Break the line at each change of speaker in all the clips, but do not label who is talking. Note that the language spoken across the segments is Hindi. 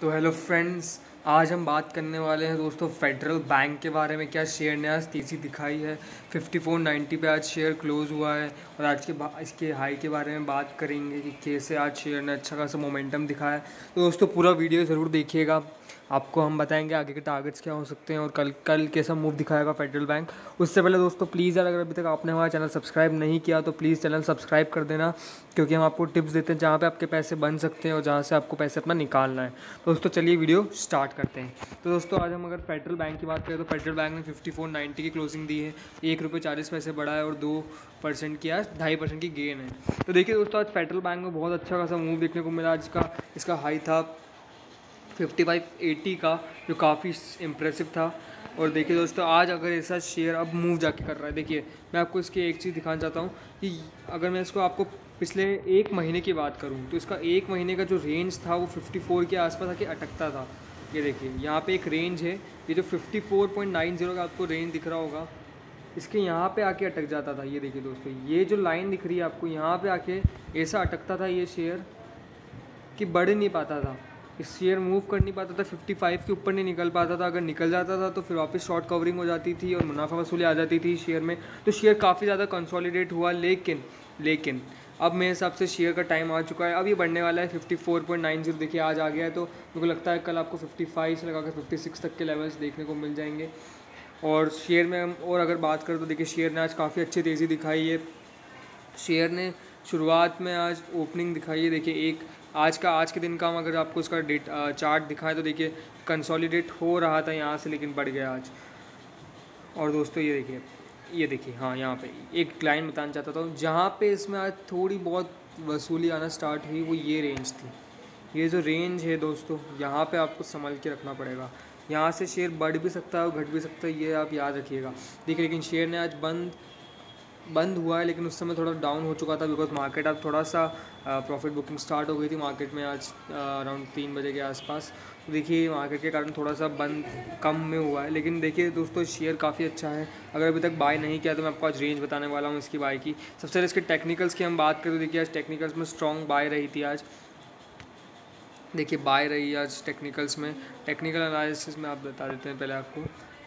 तो हेलो फ्रेंड्स, आज हम बात करने वाले हैं दोस्तों फेडरल बैंक के बारे में। क्या शेयर ने आज तेज़ी दिखाई है। 54.90 पे आज शेयर क्लोज़ हुआ है और आज के इसके हाई के बारे में बात करेंगे कि कैसे आज शेयर ने अच्छा खासा मोमेंटम दिखाया है। तो दोस्तों पूरा वीडियो ज़रूर देखिएगा, आपको हम बताएंगे आगे के टारगेट्स क्या हो सकते हैं और कल कैसा मूव दिखाएगा फेडरल बैंक। उससे पहले दोस्तों प्लीज़ यार, अगर अभी तक आपने हमारा चैनल सब्सक्राइब नहीं किया तो प्लीज़ चैनल सब्सक्राइब कर देना, क्योंकि हम आपको टिप्स देते हैं जहाँ पे आपके पैसे बन सकते हैं और जहाँ से आपको पैसे अपना निकालना है। तो दोस्तों चलिए वीडियो स्टार्ट करते हैं। तो दोस्तों आज हम अगर फेडरल बैंक की बात करें तो फेडरल बैंक ने 54.90 की क्लोजिंग दी है, ₹1.40 बढ़ा है और 2% की आज 2.5% की गेन है। तो देखिए दोस्तों, आज फेडरल बैंक में बहुत अच्छा खासा मूव देखने को मिला। आज का इसका हाई था 55.80 का, जो काफ़ी इम्प्रेसिव था। और देखिए दोस्तों, आज अगर ऐसा शेयर अब मूव जाके कर रहा है, देखिए मैं आपको इसकी एक चीज़ दिखाना चाहता हूँ कि अगर मैं इसको आपको पिछले एक महीने की बात करूँ तो इसका एक महीने का जो रेंज था वो 54 के आसपास आके अटकता था। ये देखिए यहाँ पे एक रेंज है, ये जो 54.90 का आपको रेंज दिख रहा होगा, इसके यहाँ पे आके अटक जाता था। ये देखिए दोस्तों, ये जो लाइन दिख रही है आपको, यहाँ पे आके ऐसा अटकता था ये शेयर कि बढ़ नहीं पाता था। इस शेयर मूव कर नहीं पाता था, 55 के ऊपर नहीं निकल पाता था। अगर निकल जाता था तो फिर वापस शॉर्ट कवरिंग हो जाती थी और मुनाफा वसूली आ जाती थी शेयर में। तो शेयर काफ़ी ज़्यादा कंसोलिडेट हुआ, लेकिन अब मेरे हिसाब से शेयर का टाइम आ चुका है। अब ये बढ़ने वाला है 54.90। देखिए आज आ गया है, तो मेरे को लगता है कल आपको 55 से लगा कर 56 तक के लेवल्स देखने को मिल जाएंगे। और शेयर में हम और अगर बात करें तो देखिए शेयर ने आज काफ़ी अच्छी तेज़ी दिखाई है। शेयर ने शुरुआत में आज ओपनिंग दिखाई है, देखिए आज के दिन का हम अगर आपको इसका चार्ट दिखाएं तो देखिए कंसोलिडेट हो रहा था यहाँ से, लेकिन बढ़ गया आज। और दोस्तों ये देखिए हाँ, यहाँ पे एक लाइन बताना चाहता था, जहाँ पे इसमें आज थोड़ी बहुत वसूली आना स्टार्ट हुई वो ये रेंज थी। ये जो रेंज है दोस्तों, यहाँ पे आपको संभल के रखना पड़ेगा। यहाँ से शेयर बढ़ भी सकता है और घट भी सकता है, ये आप याद रखिएगा। देखिए लेकिन शेयर ने आज बंद हुआ है, लेकिन उस समय थोड़ा डाउन हो चुका था, बिकॉज मार्केट अब थोड़ा सा प्रॉफिट बुकिंग स्टार्ट हो गई थी मार्केट में आज अराउंड 3 बजे के आसपास। तो देखिए मार्केट के कारण थोड़ा सा बंद कम में हुआ है, लेकिन देखिए दोस्तों शेयर काफ़ी अच्छा है। अगर अभी तक बाय नहीं किया तो मैं आपको आज रेंज बताने वाला हूँ इसकी बाय की। सबसे पहले इसके टेक्निकल्स की हम बात करें तो देखिए आज टेक्निकल्स में स्ट्रॉन्ग बाय रही थी। आज देखिए बाय रही है आज टेक्निकल्स में। टेक्निकल एनालिसिस में आप बता देते हैं पहले आपको।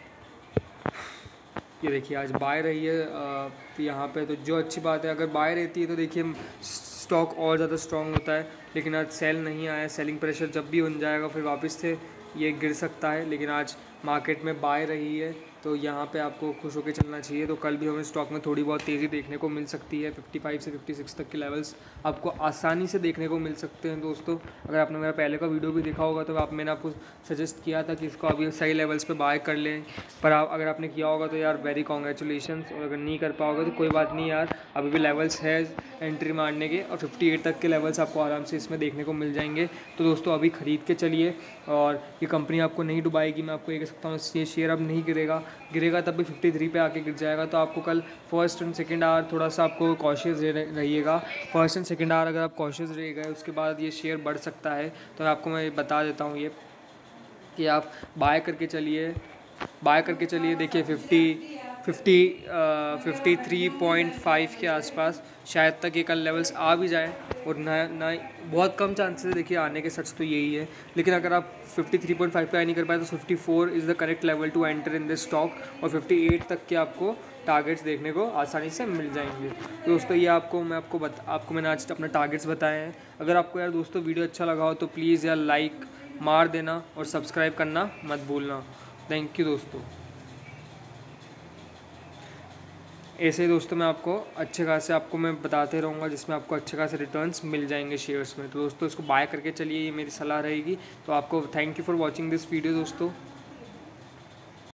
ये देखिए आज बाय रही है यहाँ पे, तो जो अच्छी बात है। अगर बाय रहती है तो देखिए स्टॉक और ज़्यादा स्ट्रॉन्ग होता है, लेकिन आज सेल नहीं आया। सेलिंग प्रेशर जब भी बन जाएगा फिर वापस से ये गिर सकता है, लेकिन आज मार्केट में बाय रही है तो यहाँ पे आपको खुश होकर चलना चाहिए। तो कल भी हमें स्टॉक में थोड़ी बहुत तेज़ी देखने को मिल सकती है। 55 से 56 तक के लेवल्स आपको आसानी से देखने को मिल सकते हैं दोस्तों। अगर आपने मेरा पहले का वीडियो भी देखा होगा तो मैंने आपको सजेस्ट किया था कि इसको अभी सही लेवल्स पे बाय कर लें, पर अगर आपने किया होगा तो यार वेरी कॉन्ग्रेचुलेशंस, और अगर नहीं कर पाओगे तो कोई बात नहीं यार, अभी भी लेवल्स है एंट्री मारने के, और 58 तक के लेवल्स आपको आराम से इसमें देखने को मिल जाएंगे। तो दोस्तों अभी ख़रीद के चलिए, और ये कंपनी आपको नहीं डुबाएगी। मैं आपको ये कह सकता हूँ, ये शेयर अब नहीं गिरेगा तब भी 53 पे आके गिर जाएगा। तो आपको कल फर्स्ट एंड सेकंड आवर थोड़ा सा आपको कॉशियस रहिएगा। फर्स्ट एंड सेकंड आवर अगर आप कॉशियस रह गए उसके बाद ये शेयर बढ़ सकता है। तो आपको मैं बता देता हूँ ये कि आप बाय करके चलिए। देखिए 53.5 के आसपास शायद तक ये कल लेवल्स आ भी जाए, और ना बहुत कम चांसेस है देखिए आने के, सच तो यही है। लेकिन अगर आप 53.5 पे नहीं कर पाए तो 54 is the correct level to enter in this stock, और 58 तक के आपको टारगेट्स देखने को आसानी से मिल जाएंगे। तो दोस्तों ये आपको मैंने आज अपने टारगेट्स बताए हैं। अगर आपको यार दोस्तों वीडियो अच्छा लगा हो तो प्लीज़ यार लाइक मार देना और सब्सक्राइब करना मत भूलना। थैंक यू दोस्तों। ऐसे ही दोस्तों मैं आपको अच्छे खासे मैं बताते रहूँगा, जिसमें आपको अच्छे खासे रिटर्न्स मिल जाएंगे शेयर्स में। तो दोस्तों इसको बाय करके चलिए, ये मेरी सलाह रहेगी। तो आपको thank you for watching this video दोस्तों।